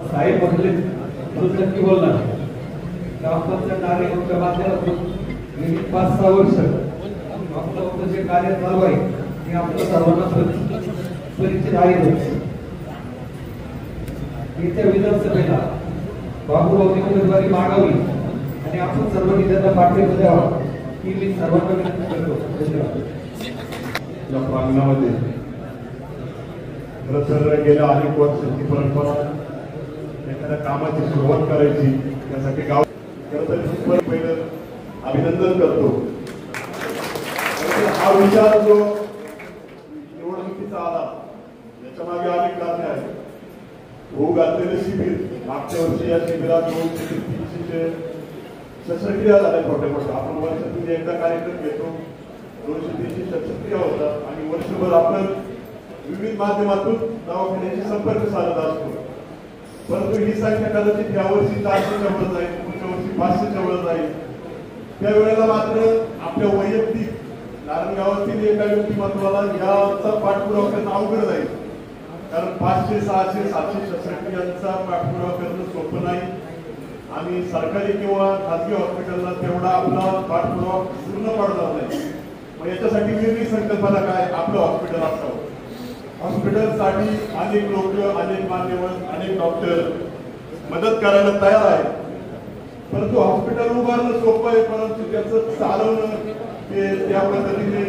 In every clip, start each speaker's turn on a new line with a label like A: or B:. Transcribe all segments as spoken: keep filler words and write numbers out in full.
A: साहेब म्हटले तुझं नक्की बोलणार ग्रामपंचायत कार्यक्रमाच्या माध्यमातून गेली पाच सहा वर्ष आपलं जे कार्य चालू आहे ते आपलं सर्वांना परिचित आहे. येत्या विधानसभेला बाबूरावनी उमेदवारी मागावी आणि आपण सर्वांनी त्यांना पाठिंबा द्यावा ही मी सर्वांना विनंती करतो. धन्यवाद.
B: या प्रांगणामध्ये खरं तर गेल्या अनेक वर्षांची परंपरा एखाद्या कामाची सुरुवात करायची त्यासाठी गाव खरं तर पहिलं अभिनंदन करतो. हा विचार जो निवडणुकीचा आला याच्या मागे अनेक कारणे आहेत. होऊ घातलेले शिबिर मागच्या वर्षी या शिबिरात दोनशे तीनशे शस्त्रक्रिया झाल्या छोट्या मोठ्या. आपण वर्षातून एकदा कार्यक्रम घेतो. दोनशे तीनशे शस्त्रक्रिया होतात आणि वर्षभर आपण विविध माध्यमातून दवाखान्याशी संपर्क साधत असतो. परंतु ही संख्या कदाचित यावर्षी चारशेच्या वर जाईल, पुढच्या वर्षी पाचशेच्या वर जाईल. त्यावेळेला मात्र आपल्या वैयक्तिक नारायणगावातील एका व्यक्तिमत्वाला याचा पाठपुरावा करणं अवघड जाईल. कारण पाचशे सहाशे सातशे शस्त्रक्रियांचा पाठपुरावा करणं सोपं नाही आणि सरकारी किंवा खाजगी हॉस्पिटलला तेवढा आपला पाठपुरावा पूर्ण पडणार नाही. मग याच्यासाठी वेगळी संकल्पना काय, आपलं हॉस्पिटल असावं. हॉस्पिटलसाठी अनेक लोक, अनेक मान्यवर, अनेक डॉक्टर मदत करायला तयार आहेत. परंतु हॉस्पिटल उभारणं सोपं आहे, परंतु त्याचं चालवणं ते त्या पद्धतीने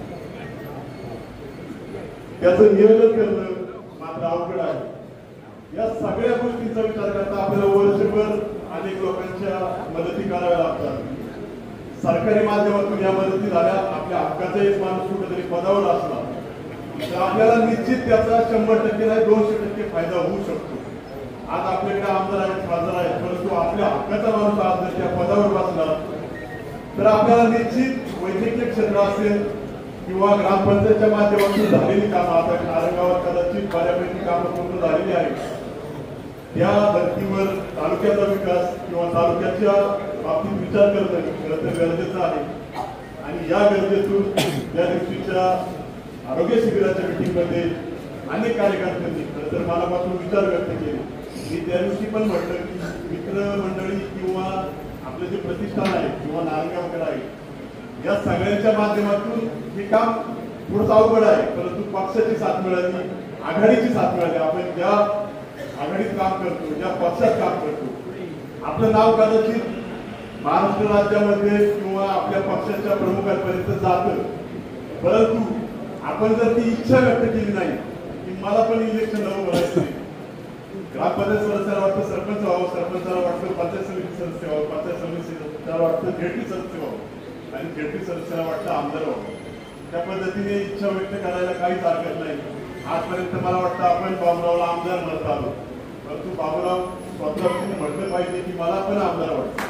B: त्याचं नियोजन करणं मात्र अवघड आहे. या सगळ्या गोष्टींचा विचार करता आपल्याला वर्षभर अनेक लोकांच्या मदती कराव्या लागतात. सरकारी माध्यमातून या मदती झाल्या. आपल्या हक्काचा एक माणूस कुठेतरी पदावर असला तर आपल्याला निश्चित त्याचा शंभर टक्के नाही दोनशे टक्के फायदा होऊ शकतो. आज आपल्याकडे आमदार आहेत, खासदार आहेत, परंतु आपल्या हक्काचा माणूस आज जर त्या पदावर बसला तर आपल्याला निश्चित वैद्यकीय क्षेत्र असेल किंवा ग्रामपंचायतच्या माध्यमातून झालेली कामं, आता नारायणगावात कदाचित बऱ्यापैकी कामं पूर्ण झालेली आहेत. त्या धर्तीवर तालुक्याचा विकास किंवा तालुक्याच्या बाबतीत विचार करणं खरं तर गरजेचं आहे. आणि या गरजेतून त्या दिवशीच्या आरोग्य शिबिराच्या मीटिंगमध्ये अनेक कार्यकर्त्यांनी खरं तर मनापासून विचार व्यक्त केले. मी त्या दिवशी पण म्हटलं की मित्रमंडळी किंवा आपलं जे प्रतिष्ठान आहे किंवा नारायणगावकर आहे या सगळ्यांच्या माध्यमातून हे काम थोडंसं अवघड आहे. परंतु पक्षाची साथ मिळाली, आघाडीची साथ मिळाली. आपण ज्या आघाडीत काम करतो, ज्या पक्षात काम करतो, आपलं नाव कदाचित महाराष्ट्र राज्यामध्ये किंवा आपल्या पक्षाच्या प्रमुखांपर्यंत जातं. परंतु आपण जर ती इच्छा व्यक्त केली नाही की मला पण इलेक्शन लढवून भरायचं, ग्रामपंचायत सदस्याला वाटतं सरपंच व्हावं, सरपंचाला वाटतं पंचायत समिती सदस्य व्हावं, पंचायत समितीला वाटतं झेडपी सदस्य व्हावं आणि झेडपी सदस्याला वाटतं आमदार व्हावं. त्या पद्धतीने इच्छा व्यक्त करायला काहीच हरकत नाही. आजपर्यंत मला वाटतं आपण बाबूरावला आमदार म्हणत आलो, परंतु बाबूराव स्वतः म्हटलं पाहिजे की मला पण आमदार वाटतं.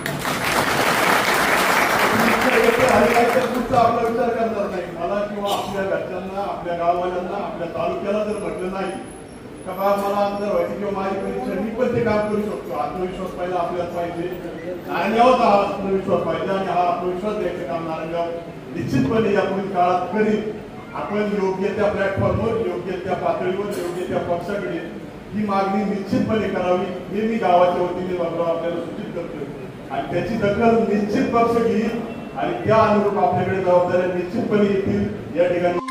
B: आपला विचार करणार नाही. मला किंवा आपल्या घरच्यांना, आपल्या गाववाल्यांना, आपल्या तालुक्याला जर म्हटलं नाही का बा मला आमदार व्हायचे किंवा माझी परीक्षा मी पण ते काम करू शकतो, आत्मविश्वास पहिला आपल्याला पाहिजे. नारायणगावात हा आत्मविश्वास पाहिजे आणि हा आत्मविश्वास द्यायचं काम नारायणगाव निश्चितपणे यापुढील काळात करील. आपण योग्य त्या प्लॅटफॉर्मवर, योग्य त्या पातळीवर, योग्य त्या पक्षाकडे ही मागणी निश्चितपणे करावी हे मी गावाच्या वतीने बाबूराव आपल्याला सूचित करतो. आणि त्याची दखल निश्चित पक्ष घेईल आणि त्या अनुरूप आपल्याकडे जबाबदाऱ्या निश्चितपणे येतील. या ठिकाणी